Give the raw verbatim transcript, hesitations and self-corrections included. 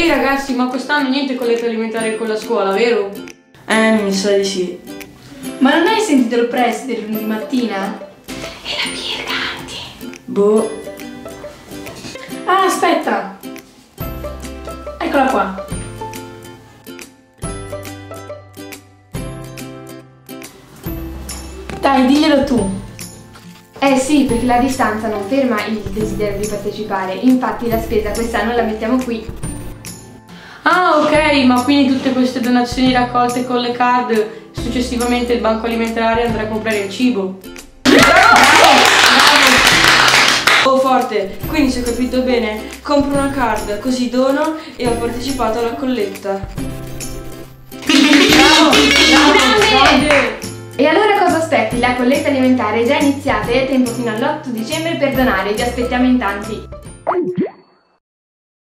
Ehi ragazzi, ma quest'anno niente colletta alimentare con la scuola, vero? Eh, mi sa di sì. Ma non hai sentito il preside lunedì mattina? E la birra anche. Boh. Ah, aspetta! Eccola qua. Dai, diglielo tu. Eh sì, perché la distanza non ferma il desiderio di partecipare, infatti la spesa quest'anno la mettiamo qui. Ah ok, ma quindi tutte queste donazioni raccolte con le card, successivamente il banco alimentare andrà a comprare il cibo. Oh forte, quindi se ho capito bene, compro una card, così dono e ho partecipato alla colletta. Bravo, bravo, grande! E allora cosa aspetti? La colletta alimentare è già iniziata e hai tempo fino all'otto dicembre per donare, vi aspettiamo in tanti.